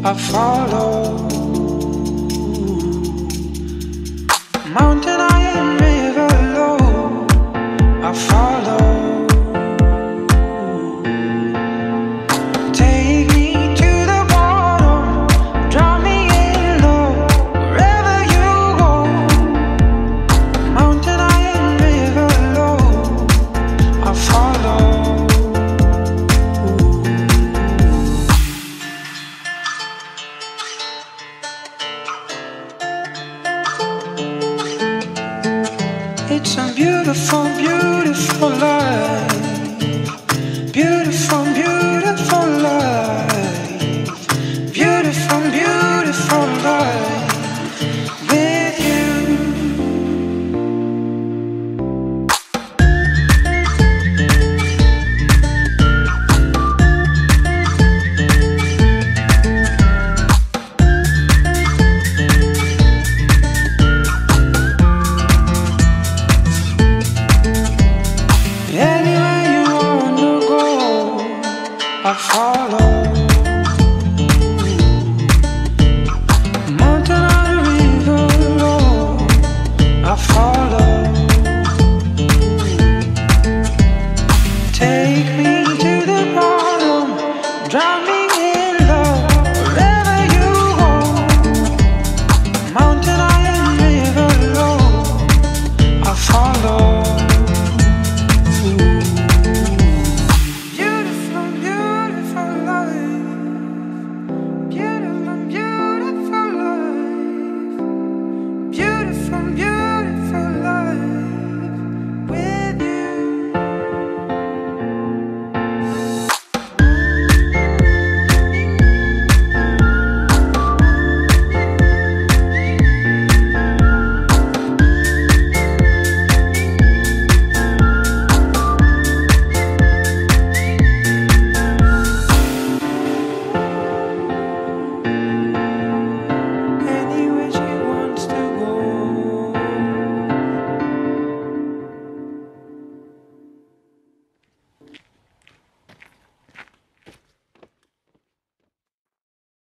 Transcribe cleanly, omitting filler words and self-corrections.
I follow. Mountain high and river low, I follow. Take me to the bottom, drop me in low, wherever you go. Mountain high and river low, I follow. It's a beautiful, beautiful life. Beautiful, beautiful life. Beautiful, beautiful life with you. Anywhere you wanna go, I follow.